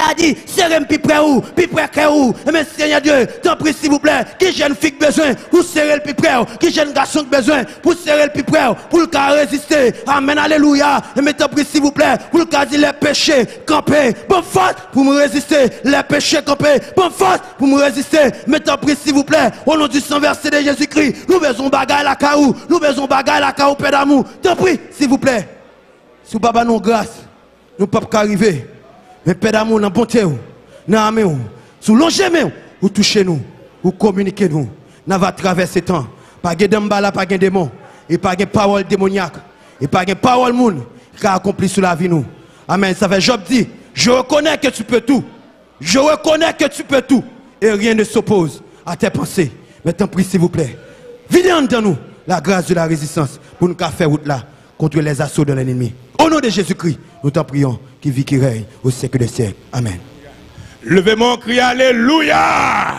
a dit, serrez plus près où, que où. Mais Seigneur Dieu, t'en prie s'il vous plaît, qui jeune fille besoin, pour serrer le plus près, qui jeune garçon besoin, pour serrer le plus près, pour le cas résister. Amen, alléluia. Mais t'en prie s'il vous plaît, pour le cas dire les péchés, camper. Bonne force pour me résister, les péchés camper. Bonne force pour me résister. Mais t'en prie s'il vous plaît, au nom du sang versé de Jésus-Christ, nous besoin bagaille la caou, nous besoin bagaille la caou, Père d'amour. T'en prie s'il vous plaît. Sous Baba nous grâce, nous ne pouvons pas arriver. Mais Père d'amour, dans bonté, dans l'armée, sous l'ongement, vous touchez nous, vous communiquez nous. Nous va traverser le temps. Pas de d'embala, pas de démon, et pas de parole démoniaque, et pas de parole monde qui a accompli sur la vie nous. Amen. Ça fait Job dit, je reconnais que tu peux tout. Je reconnais que tu peux tout. Et rien ne s'oppose à tes pensées. Mais tant pis s'il vous plaît. Videz en nous la grâce de la résistance pour nous faire route là contre les assauts de l'ennemi. Au nom de Jésus-Christ, nous t'en prions, qui vit, qui règne au siècle des siècles. Amen. Levez-moi, criez Alléluia.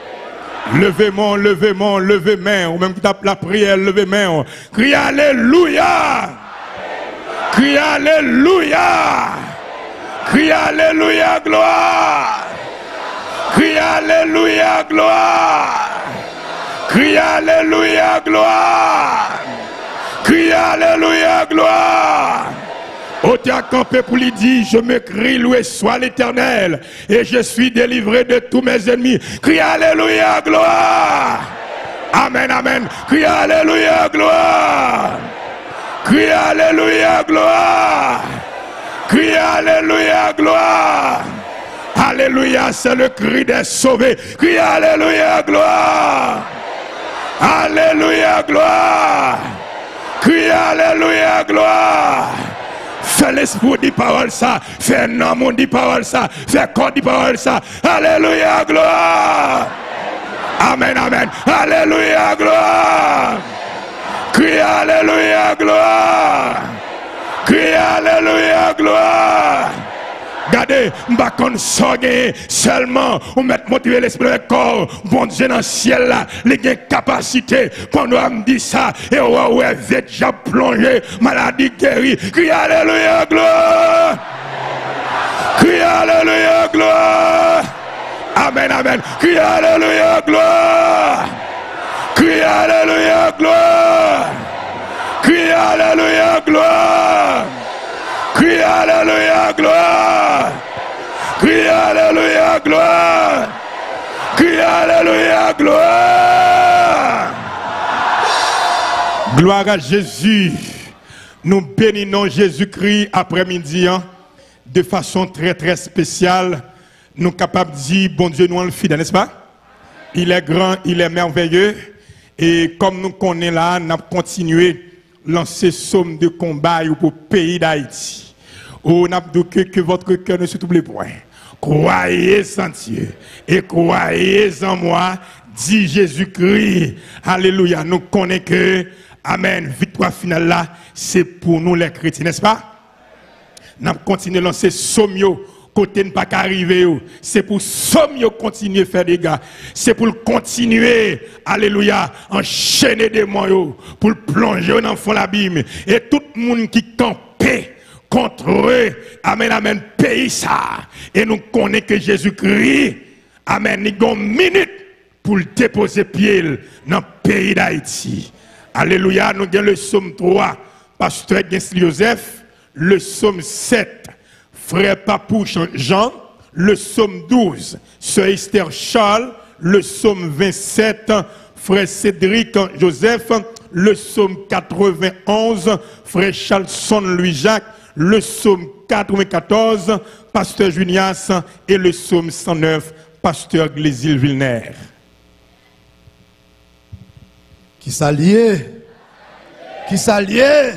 Levez-moi, levez-moi, levez-moi. Ou même qui tape la prière, levez-moi. Criez Alléluia. Criez Alléluia. Criez Alléluia, gloire. Criez Alléluia, gloire. Criez Alléluia, gloire. Criez Alléluia, gloire. Ôtez à camper pour lui dire, je me crie, loué soit l'Éternel, et je suis délivré de tous mes ennemis. Criez Alléluia, gloire. Amen, amen. Criez Alléluia, gloire. Criez Alléluia, gloire. Criez Alléluia, gloire. Alléluia, c'est le cri des sauvés. Criez Alléluia, gloire. Alléluia, gloire. Criez Alléluia, gloire. Fais l'esprit dit parole ça. Fais nom dit parole ça. Fais corps dit parole ça. Alléluia, gloire. Amen, amen. Alléluia, gloire. Criez Alléluia, gloire. Criez Alléluia, gloire. Regardez, m'bakon sorgé seulement on met motiver l'esprit de corps. Bon Dieu dans le ciel là, il a capacité pendant on me dit ça et ouais déjà plongé, maladie guérie. Crie Alléluia, gloire. Crie Alléluia, gloire. Amen, amen. Crie Alléluia, gloire. Crie Alléluia, gloire. Crie Alléluia, gloire. Crie Alléluia, gloire. Crie Alléluia, gloire. Crie Alléluia, gloire. Gloire à Jésus. Nous bénissons Jésus-Christ après-midi de façon très très spéciale. Nous sommes capables de dire, bon Dieu, nous en le fidèle, n'est-ce pas? Il est grand, il est merveilleux. Et comme nous connaissons là, nous avons continué lancer somme de combat pour le pays d'Haïti. Oh, n'a que votre cœur ne se trouble point. Croyez en Dieu et croyez en moi, dit Jésus-Christ. Alléluia. Nous connaissons que, amen, victoire finale là, c'est pour nous les chrétiens, n'est-ce pas? Nous continuons à lancer somme côté ne pas arriver, c'est pour somme continuer à faire des dégâts, c'est pour continuer, alléluia, enchaîner des moyens, pour plonger dans le fond de l'abîme, et tout le monde qui campait contre eux, amen, amen, pays ça, et nous connaissons que Jésus-Christ, amen, il y a une minute pour déposer pied dans le pays d'Haïti. Alléluia, nous avons le psaume 3, pasteur Joseph, le psaume 7, Frère Papou Jean, le psaume 12, Sœur Esther Charles, le psaume 27, Frère Cédric Joseph, le psaume 91, Frère Charlson Louis-Jacques, le psaume 94, Pasteur Junias et le psaume 109, Pasteur Glésil Vilner. Qui s'allie? Qui s'allie?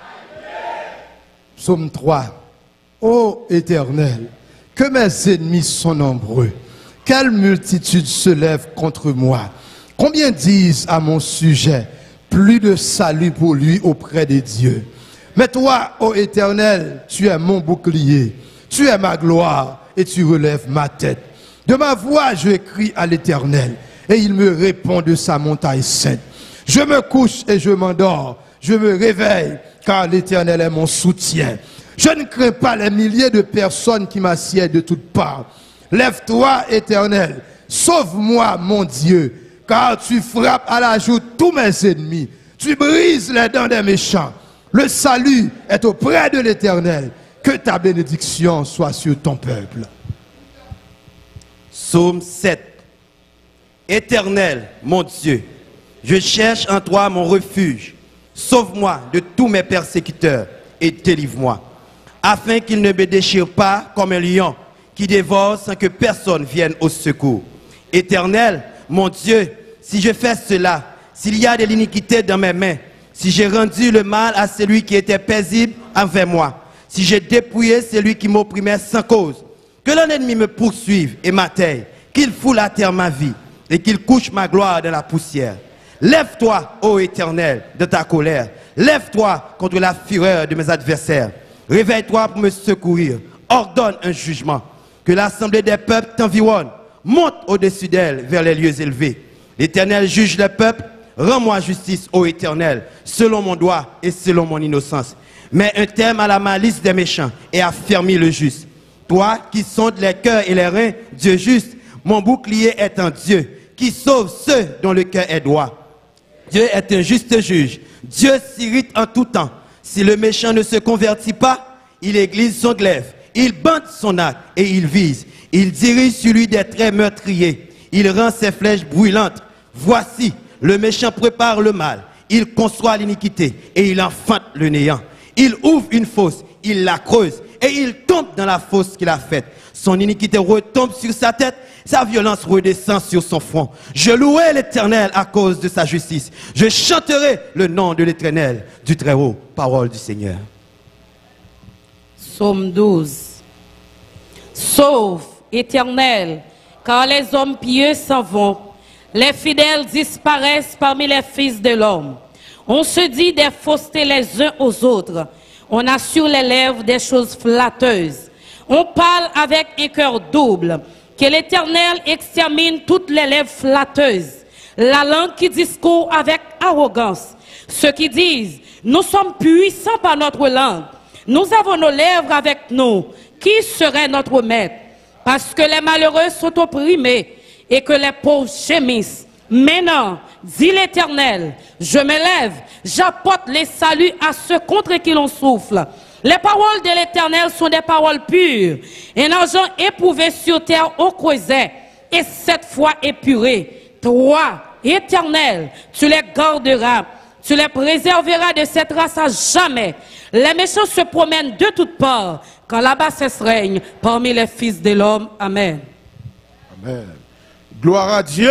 Psaume 3. Ô Éternel, que mes ennemis sont nombreux, quelle multitude se lève contre moi. Combien disent à mon sujet, plus de salut pour lui auprès de Dieu. Mais toi, ô Éternel, tu es mon bouclier, tu es ma gloire et tu relèves ma tête. De ma voix, je crie à l'Éternel et il me répond de sa montagne sainte. Je me couche et je m'endors, je me réveille car l'Éternel est mon soutien. Je ne crains pas les milliers de personnes qui m'assiedent de toutes parts. Lève-toi, Éternel, sauve-moi, mon Dieu, car tu frappes à la joue tous mes ennemis. Tu brises les dents des méchants. Le salut est auprès de l'Éternel. Que ta bénédiction soit sur ton peuple. Psaume 7. Éternel, mon Dieu, je cherche en toi mon refuge. Sauve-moi de tous mes persécuteurs et délivre-moi, afin qu'ils ne me déchirent pas comme un lion qui dévore sans que personne vienne au secours. Éternel, mon Dieu, si je fais cela, s'il y a de l'iniquité dans mes mains, si j'ai rendu le mal à celui qui était paisible envers moi, si j'ai dépouillé celui qui m'opprimait sans cause, que l'ennemi me poursuive et m'atteigne, qu'il foule à terre ma vie et qu'il couche ma gloire dans la poussière. Lève-toi, ô Éternel, de ta colère. Lève-toi contre la fureur de mes adversaires. Réveille-toi pour me secourir. Ordonne un jugement. Que l'assemblée des peuples t'environne. Monte au-dessus d'elle vers les lieux élevés. L'Éternel juge le peuple. Rends-moi justice, ô Éternel, selon mon droit et selon mon innocence. Mets un terme à la malice des méchants et affermis le juste. Toi qui sondes les cœurs et les reins, Dieu juste, mon bouclier est en Dieu, qui sauve ceux dont le cœur est droit. Dieu est un juste juge. Dieu s'irrite en tout temps. Si le méchant ne se convertit pas, il aiguise son glaive. Il bande son arc et il vise. Il dirige sur lui des traits meurtriers. Il rend ses flèches brûlantes. Voici, le méchant prépare le mal. Il conçoit l'iniquité et il enfante le néant. Il ouvre une fosse, il la creuse et il tombe dans la fosse qu'il a faite. Son iniquité retombe sur sa tête, sa violence redescend sur son front. Je louerai l'Éternel à cause de sa justice. Je chanterai le nom de l'Éternel, du Très-Haut. Parole du Seigneur. Psaume 12. Sauve, Éternel, car les hommes pieux s'en vont. Les fidèles disparaissent parmi les fils de l'homme. On se dit des faussetés les uns aux autres. On a sur les lèvres des choses flatteuses. On parle avec un cœur double. Que l'Éternel extermine toutes les lèvres flatteuses. La langue qui discourt avec arrogance. Ceux qui disent, nous sommes puissants par notre langue. Nous avons nos lèvres avec nous. Qui serait notre maître? Parce que les malheureux sont opprimés et que les pauvres gémissent. Maintenant, dit l'Éternel, je me lève, j'apporte les saluts à ceux contre qui l'on souffle. Les paroles de l'Éternel sont des paroles pures. Un argent éprouvé sur terre au creuset et 7 fois épuré. Toi, Éternel, tu les garderas. Tu les préserveras de cette race à jamais. Les méchants se promènent de toutes parts quand la bassesse règne parmi les fils de l'homme. Amen. Amen. Gloire à Dieu.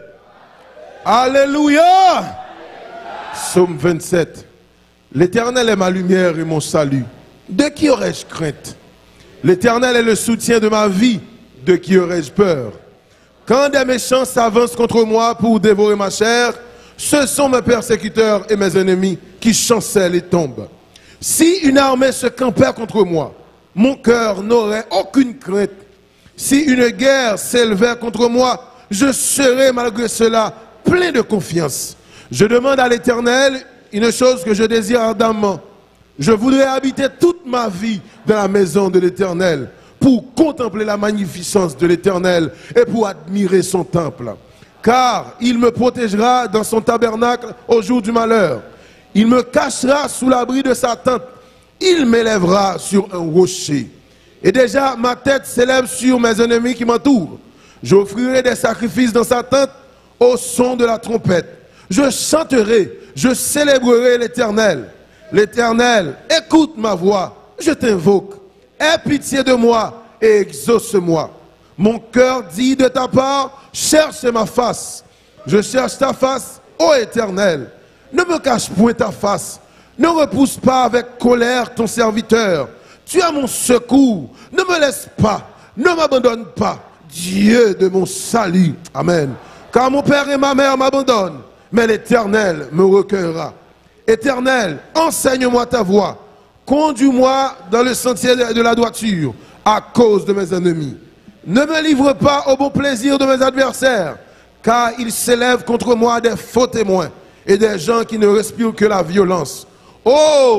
Alléluia. Psaume 27. L'Éternel est ma lumière et mon salut. De qui aurais-je crainte? L'Éternel est le soutien de ma vie. De qui aurais-je peur? Quand des méchants s'avancent contre moi pour dévorer ma chair, ce sont mes persécuteurs et mes ennemis qui chancellent et tombent. Si une armée se campait contre moi, mon cœur n'aurait aucune crainte. Si une guerre s'élevait contre moi, je serais malgré cela plein de confiance. Je demande à l'Éternel une chose que je désire ardemment. Je voudrais habiter toute ma vie dans la maison de l'Éternel pour contempler la magnificence de l'Éternel et pour admirer son temple. Car il me protégera dans son tabernacle au jour du malheur. Il me cachera sous l'abri de sa tente. Il m'élèvera sur un rocher. Et déjà ma tête s'élève sur mes ennemis qui m'entourent. J'offrirai des sacrifices dans sa tente au son de la trompette. Je chanterai, je célébrerai l'Éternel. L'Éternel, écoute ma voix, je t'invoque. Aie pitié de moi et exauce-moi. Mon cœur dit de ta part, cherche ma face. Je cherche ta face, ô Éternel. Ne me cache point ta face. Ne repousse pas avec colère ton serviteur. Tu as mon secours. Ne me laisse pas. Ne m'abandonne pas. Dieu de mon salut. Amen. Car mon père et ma mère m'abandonnent, mais l'Éternel me recueillera. Éternel, enseigne-moi ta voie. Conduis-moi dans le sentier de la droiture à cause de mes ennemis. Ne me livre pas au bon plaisir de mes adversaires, car ils s'élèvent contre moi des faux témoins et des gens qui ne respirent que la violence. Oh,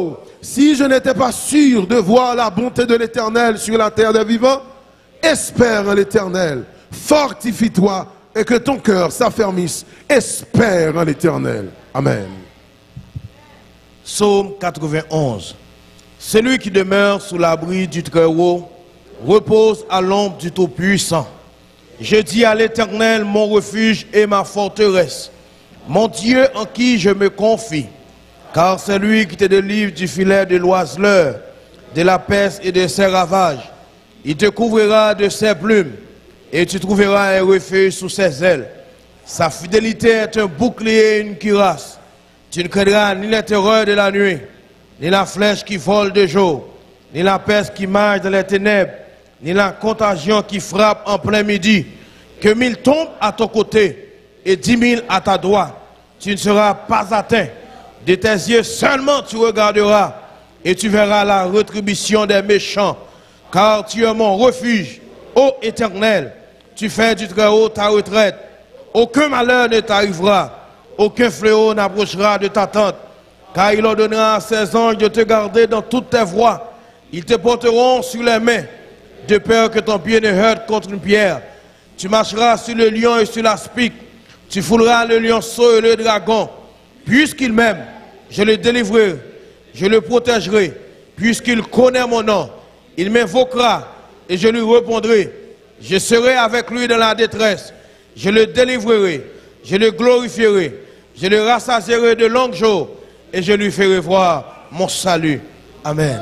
si je n'étais pas sûr de voir la bonté de l'Éternel sur la terre des vivants, espère en l'Éternel, fortifie-toi et que ton cœur s'affermisse. Espère en l'Éternel. Amen. Psaume 91. Celui qui demeure sous l'abri du Très-Haut repose à l'ombre du Tout-Puissant. Je dis à l'Éternel, mon refuge et ma forteresse, mon Dieu en qui je me confie. Car c'est lui qui te délivre du filet de l'oiseleur, de la peste et de ses ravages. Il te couvrira de ses plumes et tu trouveras un refuge sous ses ailes. Sa fidélité est un bouclier et une cuirasse. Tu ne craindras ni la terreur de la nuit, ni la flèche qui vole de jour, ni la peste qui marche dans les ténèbres, ni la contagion qui frappe en plein midi. Que 1000 tombent à ton côté et 10 000 à ta droite, tu ne seras pas atteint. De tes yeux seulement tu regarderas et tu verras la rétribution des méchants. Car tu es mon refuge, ô Éternel. Tu fais du Très-Haut ta retraite. Aucun malheur ne t'arrivera, aucun fléau n'approchera de ta tente. Car il ordonnera à ses anges de te garder dans toutes tes voies. Ils te porteront sur les mains, de peur que ton pied ne heurte contre une pierre. Tu marcheras sur le lion et sur l'aspic. Tu fouleras le lionceau et le dragon. Puisqu'il m'aime, je le délivrerai, je le protégerai. Puisqu'il connaît mon nom, il m'invoquera et je lui répondrai. Je serai avec lui dans la détresse. Je le délivrerai, je le glorifierai. Je le rassasierai de longs jours et je lui ferai voir mon salut. Amen.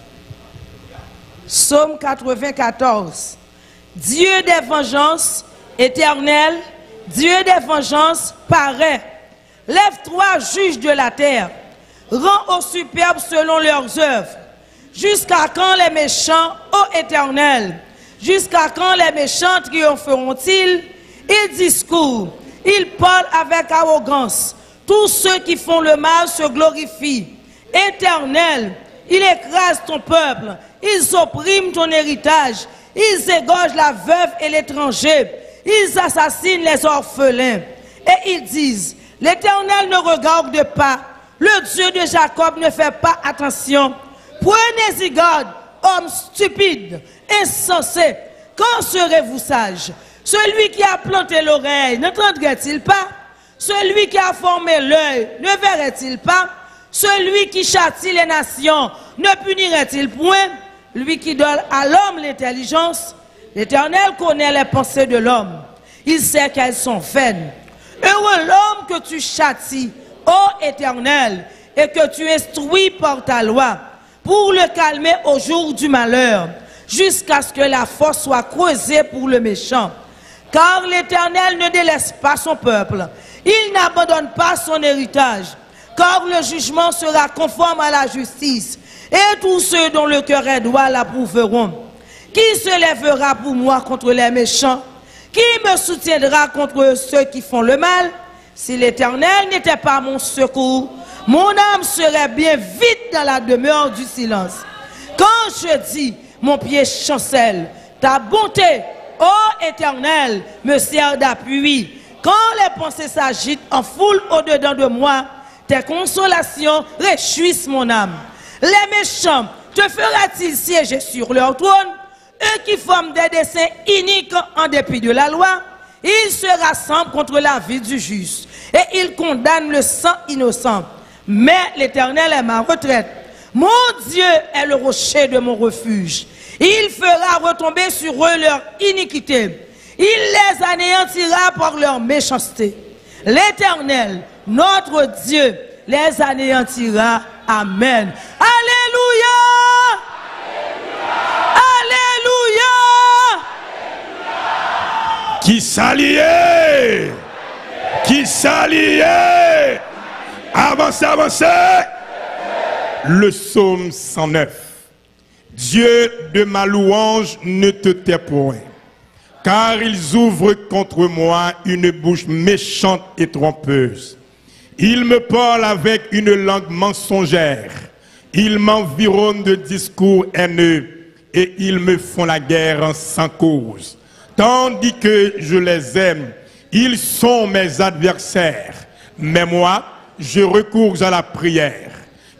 Psaume 94. Dieu des vengeances, Éternel, Dieu des vengeances, paraît. Lève-toi, juge de la terre. Rends aux superbes selon leurs œuvres. Jusqu'à quand les méchants, ô Éternel? Jusqu'à quand les méchants triompheront-ils? Ils discourent, ils parlent avec arrogance. Tous ceux qui font le mal se glorifient. Éternel, il écrase ton peuple, ils oppriment ton héritage, ils égorgent la veuve et l'étranger, ils assassinent les orphelins. Et ils disent, l'Éternel ne regarde pas, le Dieu de Jacob ne fait pas attention. Prenez-y garde, hommes stupides, insensés, quand serez-vous sages? Celui qui a planté l'oreille n'entendrait-il pas? Celui qui a formé l'œil ne verrait-il pas? Celui qui châtie les nations ne punirait-il point? Lui qui donne à l'homme l'intelligence, l'Éternel connaît les pensées de l'homme. Il sait qu'elles sont vaines. Heureux l'homme que tu châties, ô Éternel, et que tu instruis par ta loi, pour le calmer au jour du malheur, jusqu'à ce que la force soit creusée pour le méchant. Car l'Éternel ne délaisse pas son peuple, il n'abandonne pas son héritage, car le jugement sera conforme à la justice, et tous ceux dont le cœur est droit l'approuveront. Qui se lèvera pour moi contre les méchants? Qui me soutiendra contre ceux qui font le mal? Si l'Éternel n'était pas mon secours, mon âme serait bien vite dans la demeure du silence. Quand je dis, mon pied chancelle, ta bonté, ô Éternel, me sert d'appui. Quand les pensées s'agitent en foule au-dedans de moi, tes consolations réjouissent mon âme. Les méchants, te fera-t-il siéger sur leur trône? Eux qui forment des desseins iniques en dépit de la loi, ils se rassemblent contre la vie du juste et ils condamnent le sang innocent. Mais l'Éternel est ma retraite. Mon Dieu est le rocher de mon refuge. Il fera retomber sur eux leur iniquité. Il les anéantira par leur méchanceté. L'Éternel, notre Dieu, les anéantira. Amen. Alléluia! Alléluia! Qui s'alliait? Qui s'alliait? Avancez, avancez! Le psaume 109. Dieu de ma louange ne te tait point, car ils ouvrent contre moi une bouche méchante et trompeuse. Ils me parlent avec une langue mensongère. Ils m'environnent de discours haineux et ils me font la guerre sans cause. Tandis que je les aime, ils sont mes adversaires. Mais moi, je recours à la prière.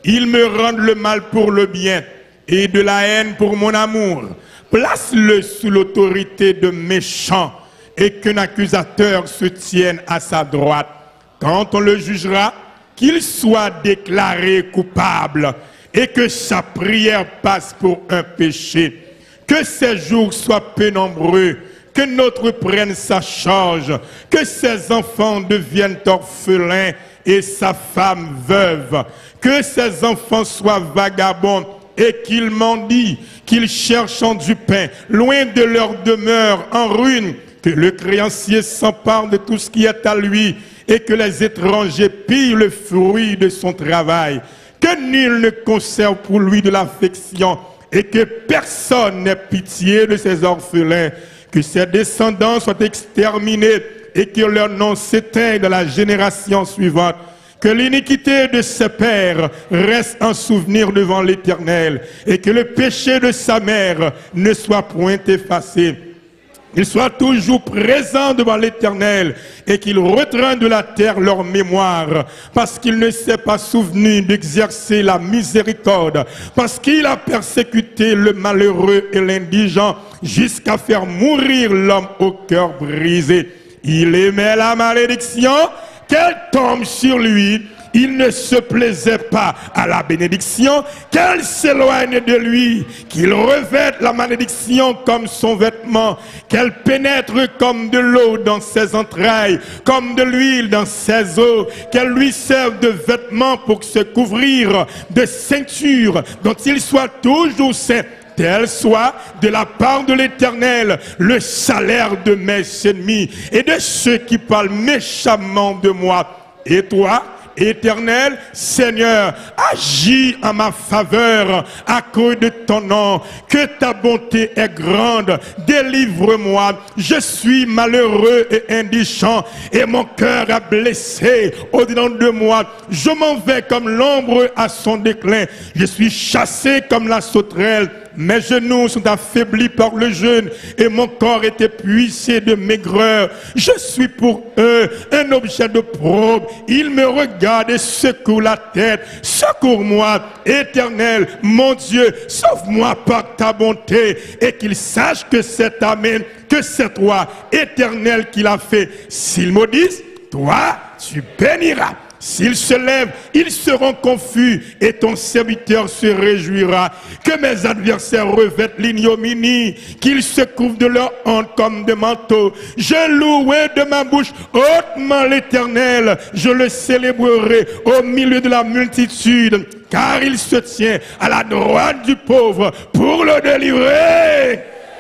Ils me rendent le mal pour le bien et de la haine pour mon amour. Place-le sous l'autorité de méchants et qu'un accusateur se tienne à sa droite. Quand on le jugera, qu'il soit déclaré coupable et que sa prière passe pour un péché. Que ses jours soient peu nombreux, que notre prenne sa charge, que ses enfants deviennent orphelins et sa femme veuve, que ses enfants soient vagabonds et qu'ils mendient, qu'ils cherchent du pain, loin de leur demeure, en ruine, que le créancier s'empare de tout ce qui est à lui et que les étrangers pillent le fruit de son travail, que nul ne conserve pour lui de l'affection et que personne n'ait pitié de ses orphelins, que ses descendants soient exterminés et que leur nom s'éteigne dans la génération suivante, que l'iniquité de ses pères reste en souvenir devant l'Éternel et que le péché de sa mère ne soit point effacé. Qu'ils soient toujours présents devant l'Éternel et qu'ils retranchent de la terre leur mémoire, parce qu'il ne s'est pas souvenu d'exercer la miséricorde, parce qu'il a persécuté le malheureux et l'indigent jusqu'à faire mourir l'homme au cœur brisé. Il aimait la malédiction, qu'elle tombe sur lui. Il ne se plaisait pas à la bénédiction, qu'elle s'éloigne de lui, qu'il revête la malédiction comme son vêtement, qu'elle pénètre comme de l'eau dans ses entrailles, comme de l'huile dans ses os, qu'elle lui serve de vêtement pour se couvrir, de ceinture dont il soit toujours saint. Tel soit de la part de l'Éternel le salaire de mes ennemis et de ceux qui parlent méchamment de moi. Et toi, Éternel, Seigneur, agis en ma faveur à cause de ton nom, que ta bonté est grande, délivre-moi, je suis malheureux et indigent, et mon cœur est blessé au-dedans de moi, je m'en vais comme l'ombre à son déclin, je suis chassé comme la sauterelle. Mes genoux sont affaiblis par le jeûne et mon corps est épuisé de maigreur. Je suis pour eux un objet de probe. Ils me regardent et secouent la tête. Secours-moi, Éternel, mon Dieu, sauve-moi par ta bonté et qu'ils sachent que c'est Amen, que c'est toi, Éternel, qui l'a fait. S'ils maudissent, toi, tu béniras. S'ils se lèvent, ils seront confus et ton serviteur se réjouira. Que mes adversaires revêtent l'ignominie, qu'ils se couvrent de leur honte comme de manteaux. Je louerai de ma bouche hautement l'Éternel. Je le célébrerai au milieu de la multitude, car il se tient à la droite du pauvre pour le délivrer.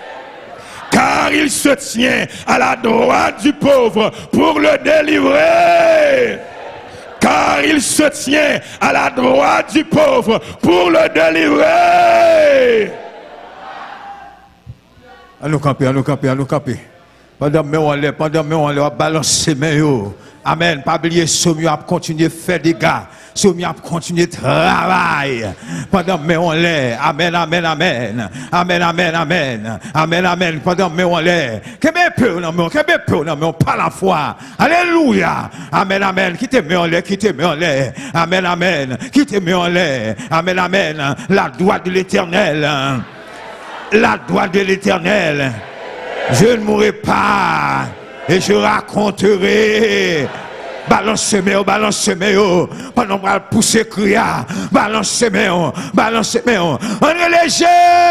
Car il se tient à la droite du pauvre pour le délivrer. Car il se tient à la droite du pauvre pour le délivrer. À nous camper, à nous camper, à nous camper. Pendant que on va balancer mes mains. Amen. Pas oublier, Sommio a continué à faire des dégâts. Sommio a continué à travailler. Pendant que on l'est. Amen, amen, amen. Amen, amen, amen. Amen, amen. Pendant que on l'est. Que peu, non, pas la foi. Alléluia. Amen, amen. Qui te met en l'air, qui te met en l'air. Amen, amen. Qui te met en l'air. Amen, amen. La droite de l'Éternel. La droite de l'Éternel. Je ne mourrai pas. Et je raconterai. Balance-moi, balance-moi. Pendant qu'on va pousser cria. Balance-moi, balance-moi. On est léger.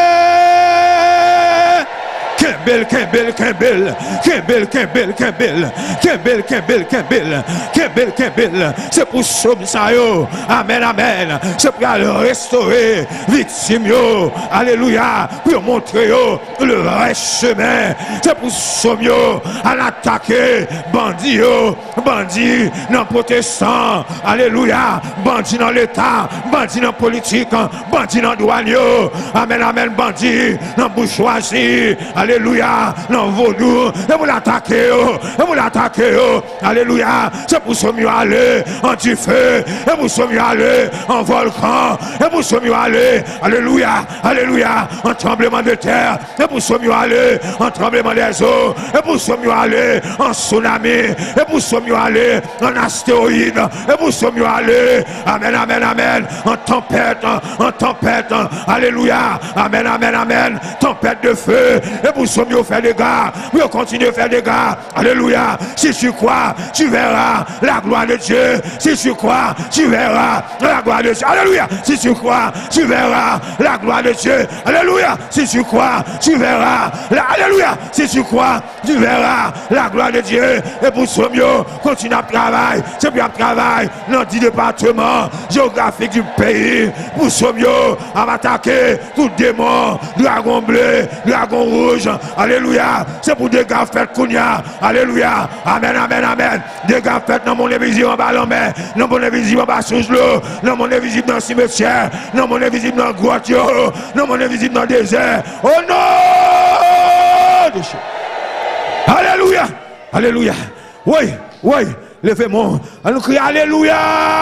Kembel, Kembel, Kembel, Kembel, Kembel, Kembel, Kembel, Kembel, Kembel, Kembel, Kembel. C'est pour sauver ça, yo. Amen, amen. C'est pour aller restaurer victime, yo. Alléluia. Pour montrer, yo, le vrai chemin. C'est pour sauver, yo, à l'attaquer. Bandit, yo. Bandit, non protestant. Alléluia. Bandit dans l'État. Bandit dans politique. Bandit dans douane, yo. Amen, amen. Bandit dans bourgeoisie. Alléluia. Alléluia. Non, vaudou. Et vous l'attaquez. Et vous l'attaquez. Alléluia. C'est pour ce mieux aller en du feu. Et pour ce mieux aller en volcan. Et pour ce mieux aller. Alléluia. Alléluia. En tremblement de terre. Et pour ce mieux aller en tremblement des eaux. Et pour ce mieux aller en tsunami. Et pour ce mieux aller en astéroïde. Et pour ce mieux aller. Amen, amen, amen. En tempête. En tempête. Alléluia. Amen, amen, amen. Tempête de feu. Et pour ce mieux faire des gars. Oui, on continue à faire des gars. Alléluia. Si tu crois, tu verras la gloire de Dieu. Si tu crois, tu verras la gloire de Dieu. Alléluia. Si tu crois, tu verras la gloire de Dieu. Alléluia. Si tu crois, tu verras la... Alléluia. Si tu crois, tu verras la gloire de Dieu. Et pour ce mieux, continue à travailler. C'est bien travail dans 10 départements géographiques du pays. Pour ce mieux, à m'attaquer tout démon, dragon bleu, dragon rouge. Alléluia. C'est pour des gars faits Kounia. Alléluia. Amen, amen, amen. Des gars faits dans mon invisible en bas l'homme, dans mon invisible en bas sous l'eau, dans mon invisible dans le cimetière, dans mon invisible dans le grotte, dans mon invisible dans le désert. Oh non! Alléluia. Alléluia. Oui, oui. Levez-moi. On nous crie Alléluia.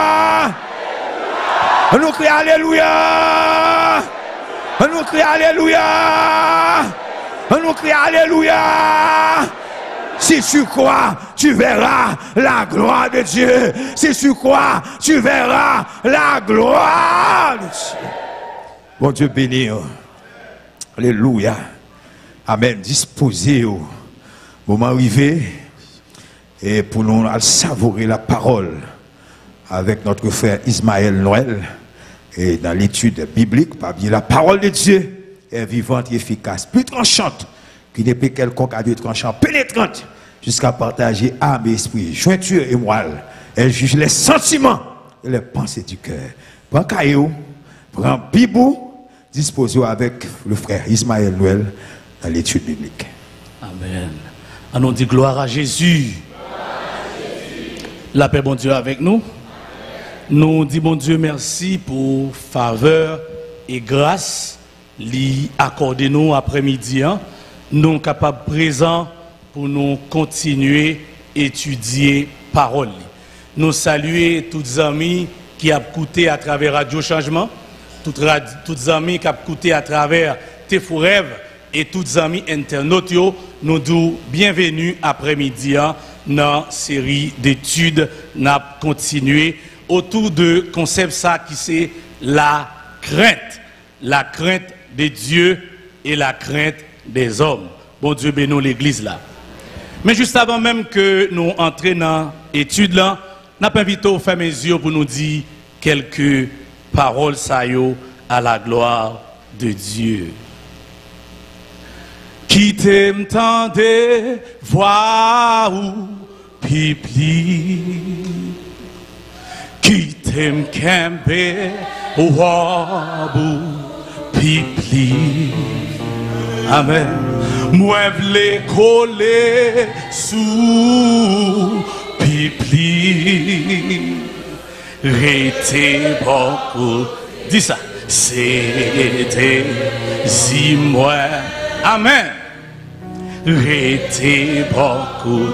On nous crie Alléluia. On nous crie Alléluia. On nous crie Alléluia. Si tu crois, tu verras la gloire de Dieu. Si tu crois, tu verras la gloire de Dieu. Bon Dieu béni. Alléluia. Amen. Disposez au moment arrivé et pour nous savourer la parole avec notre frère Ismaël Noël et dans l'étude biblique, pas bien la parole de Dieu est vivante et efficace, plus tranchante qu'une épée quelconque à deux tranchants, pénétrante jusqu'à partager âme et esprit, jointure et moelle. Elle juge les sentiments et les pensées du cœur. Prends caillou, prends bibou, disposez avec le frère Ismaël Noël dans l'étude biblique. Amen. On nous dit gloire à Jésus. La paix, bon Dieu, avec nous. Nous disons, bon Dieu, merci pour faveur et grâce lui accorder nous après-midi. Nous sommes capables présents pour nous continuer à étudier parole. Nous saluer tous les amis qui ont écouté à travers Radio Changement, tous les amis qui ont écouté à travers Tefou Rêve et tous les amis internautes. Nous disons bienvenue après-midi dans la série d'études. Nous avons continué autour de concept ça qui c'est la crainte de Dieu et la crainte des hommes. Bon Dieu bénisse l'église là. Mais juste avant même que nous entrions dans l'étude là, nous avons invité aux frères mes yeux pour nous dire quelques paroles à la gloire de Dieu. Qui t'aime tant de voir ou pipli, qui t'aime kembe ou pipli. Amen. Moi v'le coller sous pipli. Rete beaucoup. Dis ça. C'était si moi. Amen. Rete beaucoup.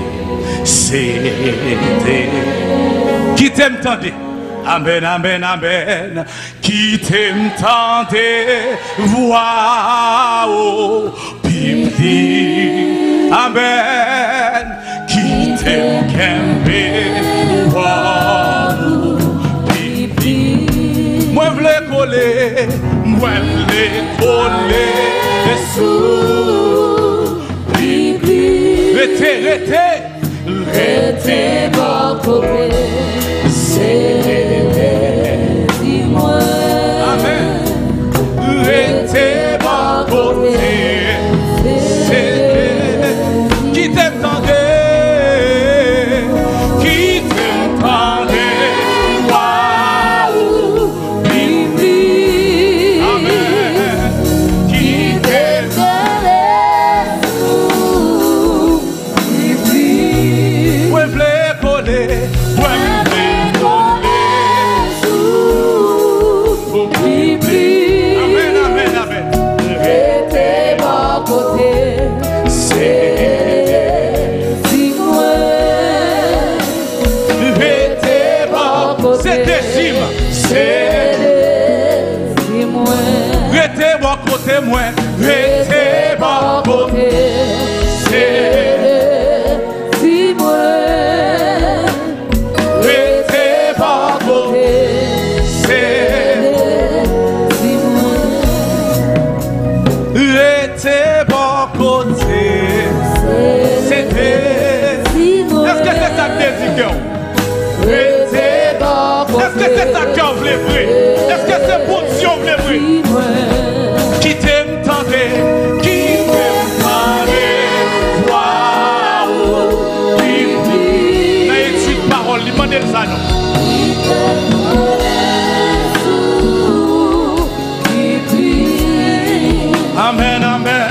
C'était. Qui t'aime tendez. Amen, amen, amen. Qui t'aime tendez. Voix au pipli. Amen. Qui t'aime kembe. Voix au pipli. Moi v'le coller. Moi v'le coller. Sous pipli. Rete beaucoup. C'est dis-moi. Amen. Rete beaucoup. C'est qui t'aime tendez. Qui t'aime tendez. Waouh. Bibi. Amen. Qui t'aime tendez. Bibi. oui. Qui t'aime tenter, qui t'aime tenter, waouh, qui prie. Dans l'étude parole, demandez ça non. Amen, amen.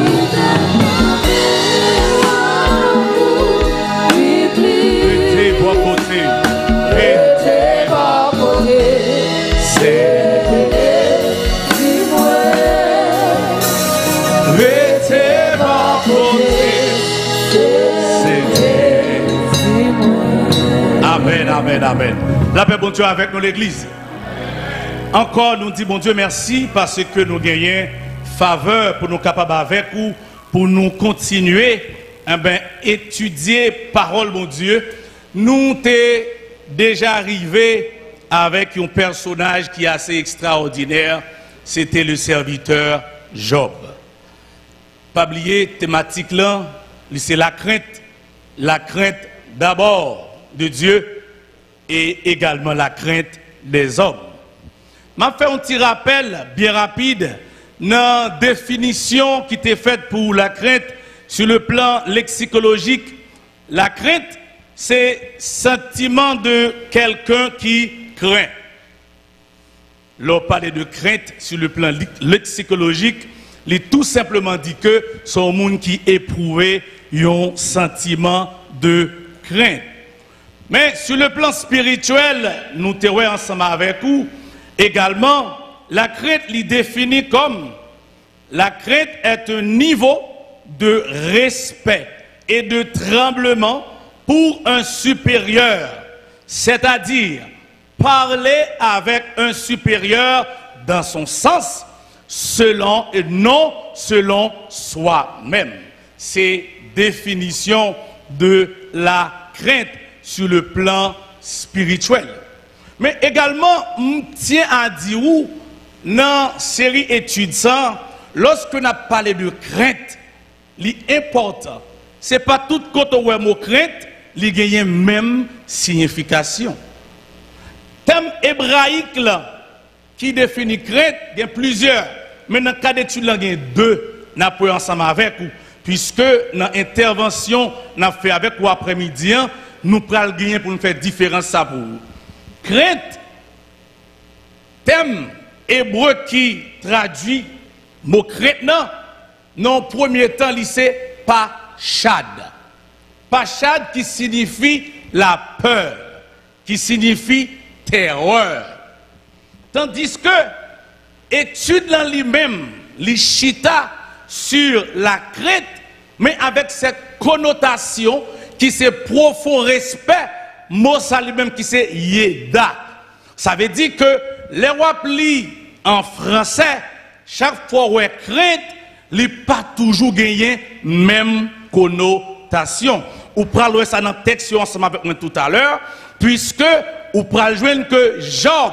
Amen, amen, amen. La paix, bon Dieu, avec nous, l'église. Encore, nous disons, bon Dieu, merci parce que nous gagnons faveur pour nous capables avec vous, pour nous continuer à étudier parole, mon Dieu. Nous t'es déjà arrivé avec un personnage qui est assez extraordinaire. C'était le serviteur Job. Pas oublier, thématique là, c'est la crainte d'abord de Dieu et également la crainte des hommes. Je vais faire un petit rappel bien rapide dans la définition qui était faite pour la crainte sur le plan lexicologique. La crainte, c'est sentiment de quelqu'un qui craint. L'on parle de crainte sur le plan lexicologique, il tout simplement dit que c'est un monde qui éprouve un sentiment de crainte. Mais sur le plan spirituel, nous te voyons ensemble avec vous, également, la crainte l'y définit comme la crainte est un niveau de respect et de tremblement pour un supérieur, c'est-à-dire parler avec un supérieur dans son sens, selon et non selon soi-même. C'est définition de la crainte sur le plan spirituel. Mais également, je tiens à dire où, dans la série études, lorsque nous avons parlé de crainte, l'important, ce n'est pas tout quand on voit le mot crainte, il y a la même signification. Thème hébraïque là, qui définit crainte, il y a plusieurs. Mais dans le cas d'études, il y a deux, nous avons ensemble avec vous. Puisque dans l'intervention nous avons fait avec vous après-midi, nous prenons gagner pour nous faire différence ça pour vous. Crainte, thème hébreu qui traduit le mot crainte, dans le premier temps, c'est pachad. Pachad qui signifie la peur, qui signifie terreur. Tandis que étude dans lui-même, l'ishita sur la crainte, mais avec cette connotation qui c'est profond respect, mot ça lui-même qui c'est yeda. Ça veut dire que les wapli en français, chaque fois où est crainte, il pas toujours gagné même connotation. Ou pral ça dans le texte ensemble avec moi tout à l'heure, puisque ou pral joindre que Job,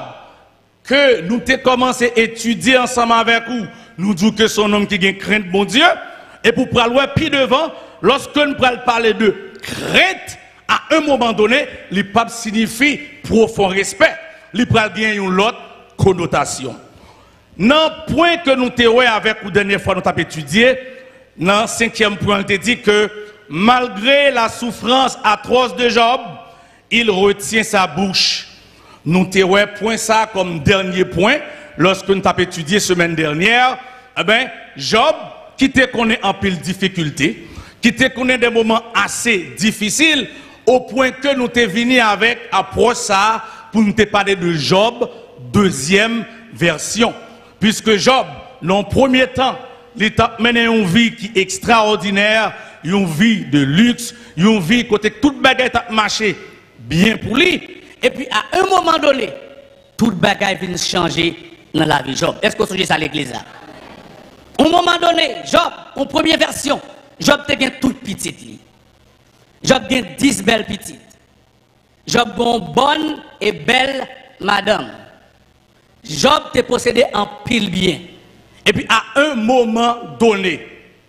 que nous avons commencé à étudier ensemble avec vous, nous disons que son homme qui a crainte bon Dieu, et pour pral puis devant, lorsque nous pral parler de crainte, à un moment donné, le pape signifie profond respect, il pral bien une autre connotation. Dans le point que nous avons avec vous dernière fois nous avons étudié, dans le 5e point, il dit que malgré la souffrance atroce de Job, il retient sa bouche. Nous avons point ça comme dernier point, lorsque nous avons étudié semaine dernière, eh bien, Job, qui te connaît en pile difficulté, qui te connaît des moments assez difficiles, au point que nous te venus avec approche ça pour nous te parler de Job, deuxième version. Puisque Job, dans le premier temps, il a mené une vie qui est extraordinaire, une vie de luxe, une vie côté toute bagarre a marché bien pour lui. Et puis à un moment donné, toute bagarre vient changer dans la vie de Job. Est-ce que vous savez ça à l'église là? À un moment donné, Job, en première version, Job te gagne toute petite. Job gagne 10 belles petites. Job gagne bonne et belle madame. Job te possédé en pile bien. Et puis à un moment donné,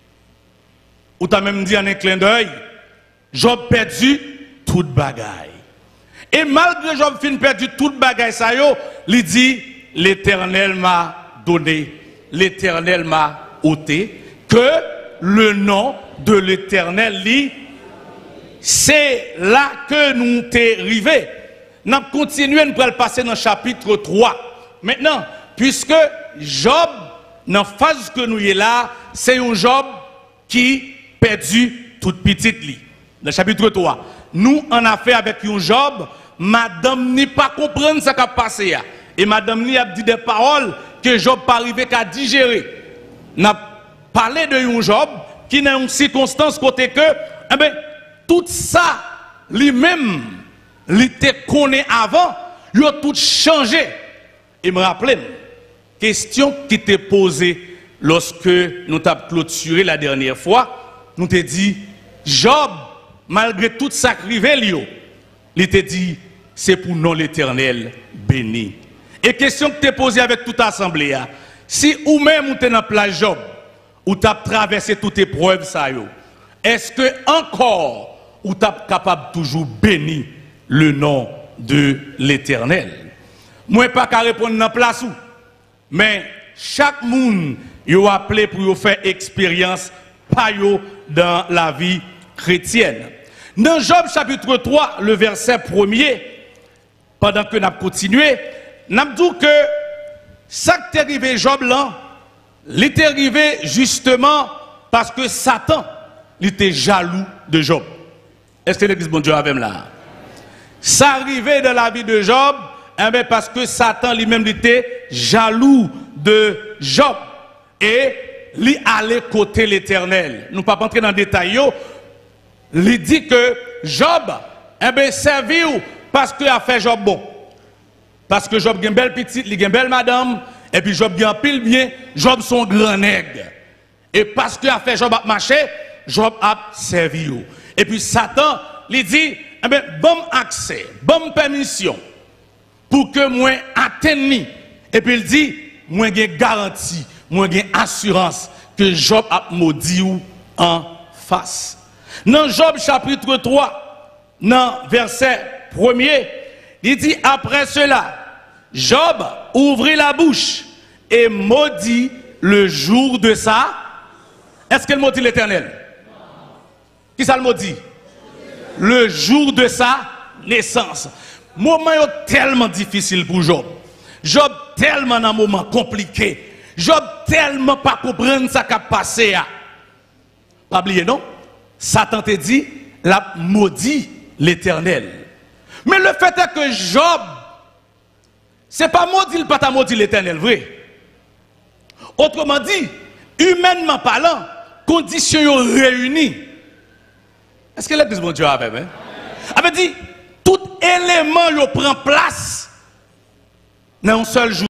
ou t'as même dit en un clin d'œil, Job perdu toute bagaille. Et malgré Job fin perdu toute bagaille, ça yo, il dit, l'Éternel m'a donné, l'Éternel m'a ôté, que le nom de l'Éternel lit. C'est là que nous t'es arrivé. Nous continuons, nous allons passer dans le chapitre 3. Maintenant, puisque Job, dans la phase que nous y est là, c'est un Job qui perdu toute petite lit. Dans le chapitre 3, nous en affaire avec un Job, madame n'y pas comprendre ce qui a passé. Et madame n'y a dit des paroles que Job pas arrivé qu'à digérer. Nous avons parlé de un Job qui n'a une circonstance côté que, eh bien, tout ça, lui-même, il était connu avant, il a tout changé. Et me rappelez, question qui t'est posée lorsque nous avons clôturé la dernière fois, nous t'ai dit, Job, malgré tout ça qui arrive, il t'a dit, c'est pour nous l'Éternel béni. Et question que t'es posée avec toute l'assemblée, si ou même ou t'es dans place Job, ou t'as traversé toute épreuve ça yo, est-ce que encore ou t'es capable toujours bénir le nom de l'Éternel? Moi pas qu'à répondre dans place ou, mais chaque monde yo appelé pour yo faire expérience pa yo dans la vie chrétienne. Dans Job chapitre 3, le verset 1er, pendant que nous avons continué, nous avons dit que ça qui est arrivé Job là, il est arrivé justement parce que Satan il était jaloux de Job. Est-ce que l'église bon Dieu avec là? Ça arrivait dans la vie de Job, parce que Satan lui-même était jaloux de Job. Et il allait côté l'Éternel. Nous ne pouvons pas entrer dans le détail. Il dit que Job, servi parce qu'il a fait Job bon. Parce que Job a une belle petite, il a une belle madame, et puis Job a un pile bien, Job son grand nègre. Et parce qu'il a fait Job a marché, Job a servi. Et puis Satan, lui dit, bon accès, bonne permission, pour que moi atteigne. Et puis il dit, moi j'ai garantie, moi j'ai assurance que Job a maudit en face. Dans Job chapitre 3, dans verset 1er, il dit, après cela, Job ouvrit la bouche et maudit le jour de sa... Est-ce qu'elle maudit l'Éternel? Qui ça le maudit? Le jour de sa naissance. Moment tellement difficile pour Job. Job tellement dans un moment compliqué. Job tellement pas comprendre ça qui a passé. Pas oublier non? Satan te dit, la maudit l'Éternel. Mais le fait est que Job, c'est pas maudit, pas ta maudit l'Éternel, vrai. Autrement dit, humainement parlant, conditions réunies. Est-ce que l'église bon Dieu a fait? Avait dit, tout élément prend place dans un seul jour.